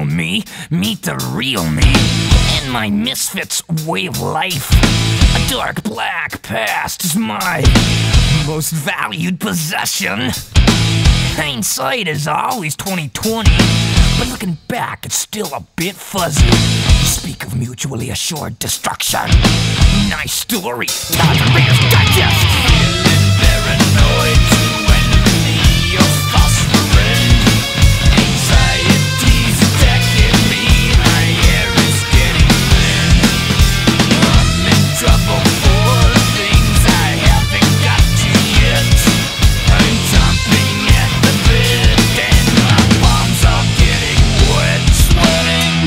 me, meet the real me. In my misfits way of life, a dark black past is my most valued possession. Hindsight is always 20/20, but looking back, it's still a bit fuzzy. You speak of mutually assured destruction. Nice story, time for Reader's Digest. Feeling paranoid to enemy your false friend. Anxiety's attacking me, my hair is getting thin. I'm in trouble for things I haven't got to yet. I'm jumping at the bit and my palms are getting wet. Sweating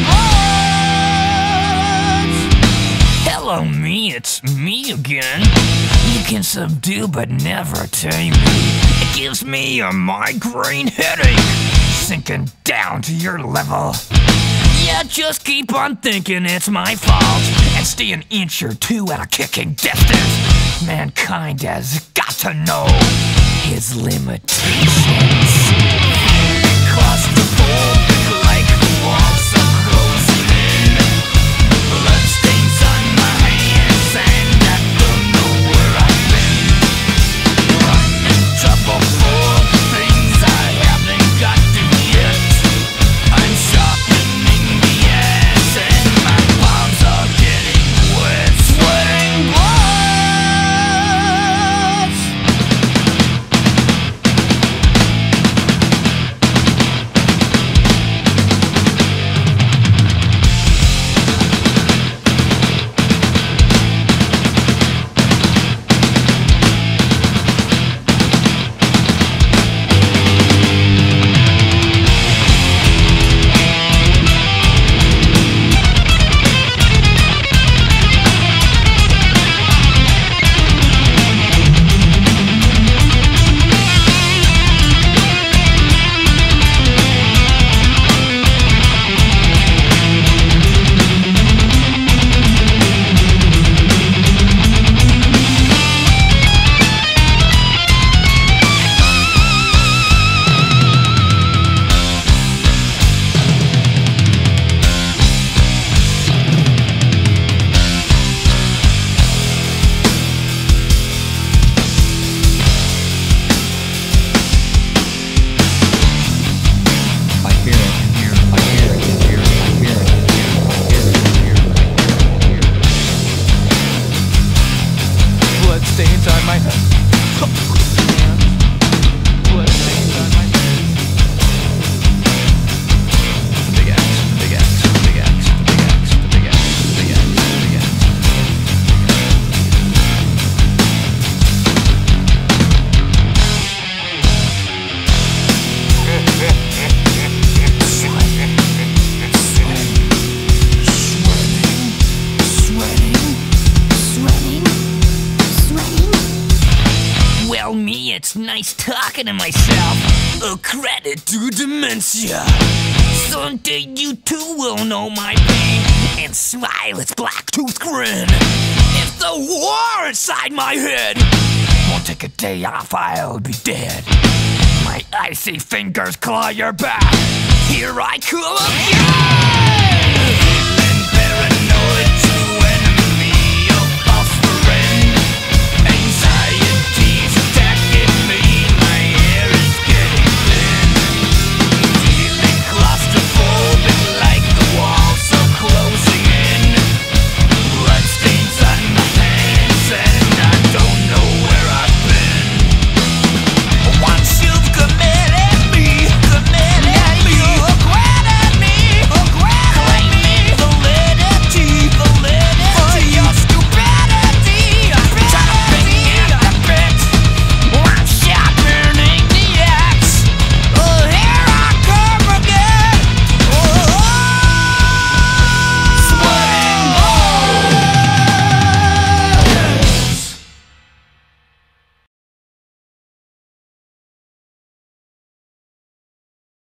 bullets. Hello me, it's me again. You can subdue but never tame me. It gives me a migraine headache, sinking down to your level. Yeah, just keep on thinking it's my fault and stay an inch or two at a kicking distance. Mankind has got to know his limitations. Claustrophobic like the walls are closing in. Bloodstains on my hands and I don't know where I've been. I'm in trouble for things I haven't got to yet. I'm sharpening the axe and my palms are getting wet. Sweating bullets. Bloodstains on my head. Bloodstains on my head. Big axe, big axe, big axe, big axe, big axe, big axe, big axe. Well, me, it's nice talking to myself. A credit to dementia. Someday you too will know my pain and smile its black-toothed grin. If the war inside my head won't take a day off, I'll be dead. My icy fingers claw your back. Here I come again!